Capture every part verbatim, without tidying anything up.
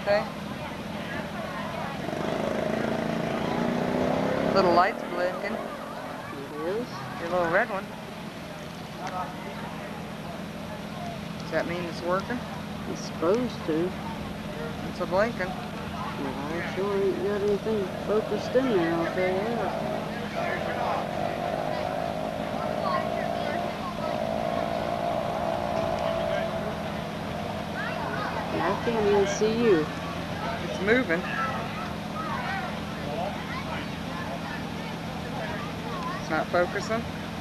they? Little light's blinking. It is. Your little red one. Does that mean it's working? It's supposed to. It's a blinking. Well, I sure ain't got anything focused in there, I'll tell you that. I can't even see you. It's moving. It's not focusing.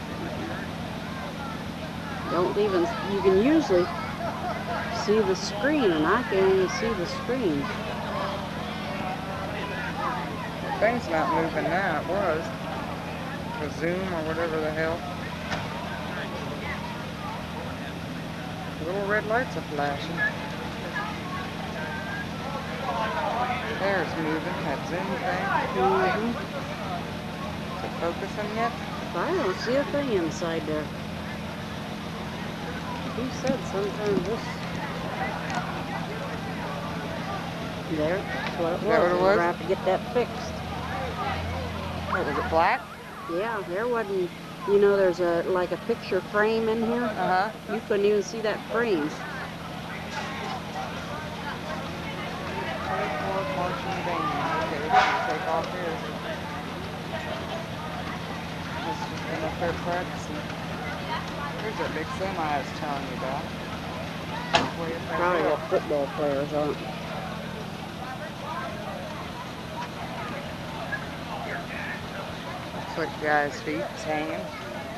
Don't even, you can usually see the screen, and I can't even see the screen. The thing's not moving now. It was. The zoom or whatever the hell. The little red lights are flashing. There's moving, that zoom thing. Mm-hmm. Is it focusing yet? I don't see a thing inside there. He said sometimes this. There, that's what it was. Is that what it was? We're gonna have to get that fixed. What, was it black? Yeah, there wasn't, you know, there's a like a picture frame in here. Uh-huh. You couldn't even see that frame. Okay, take off here. Let's just been up there practicing. There's that big semi I was telling you about. Where you think Probably it got football players on it. Looks like the guy's feet's hanging.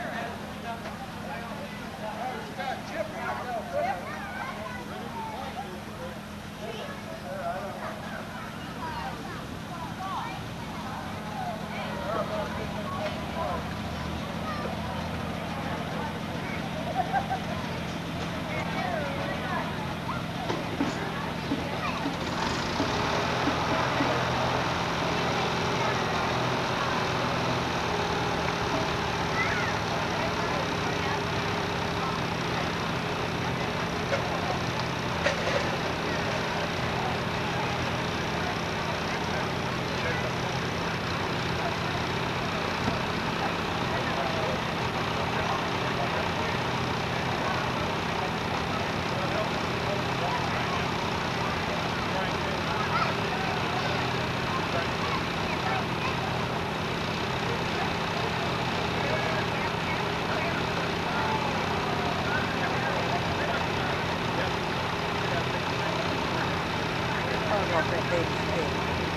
I don't think they did.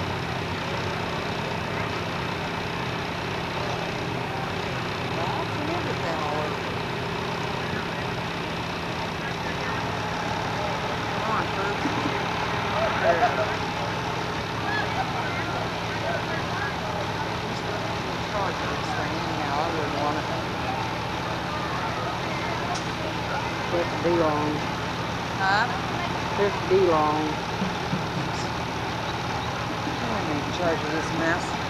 Lots and everything all over. Come on, folks. There. Charge this thing anyhow. I wouldn't want it. fifty long. Huh? fifty long. I need to charge this mess.